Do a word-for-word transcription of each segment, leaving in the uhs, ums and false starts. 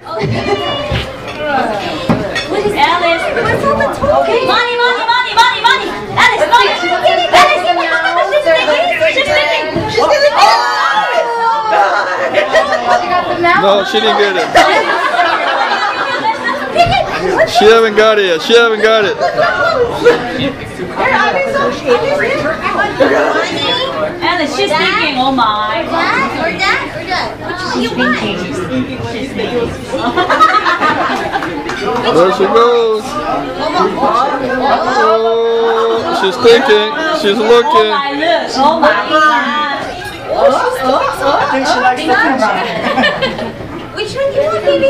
What is Alice? What's all the talking? Money, money, money, money, money. Alice, money. Alice, she's thinking. She's thinking. She's thinking. She got the mouse. No, she didn't get it. She haven't got it yet. She haven't got it. Alice, she's thinking. Oh my. Or that? Or that? Or that? Which is you want? She's thinking. There she goes. Oh, she's thinking. She's looking. Oh my, look. Oh my God. I think she likes the camera. Which one do you want, baby?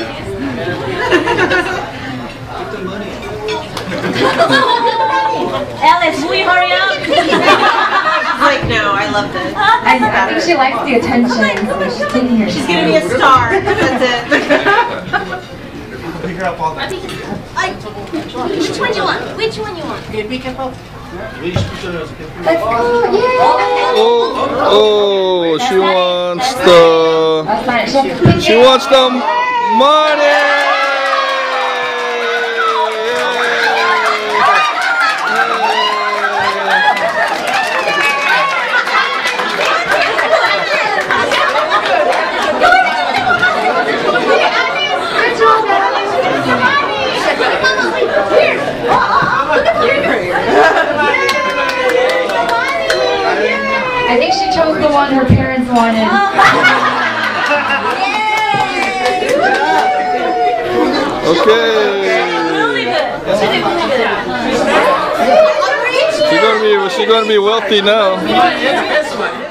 Alice, will you hurry up? Like, no, I love this. I, I think she likes the attention. So she's taking her. She's gonna be a star. That's it. I, which one you want? Which one you want? Let's go! Yay! Oh, oh, she wants the. That's fine. She, has to She wants the money. I think she chose the one her parents wanted. Okay. Really good. She did really good. She's gonna be. She's gonna be wealthy now.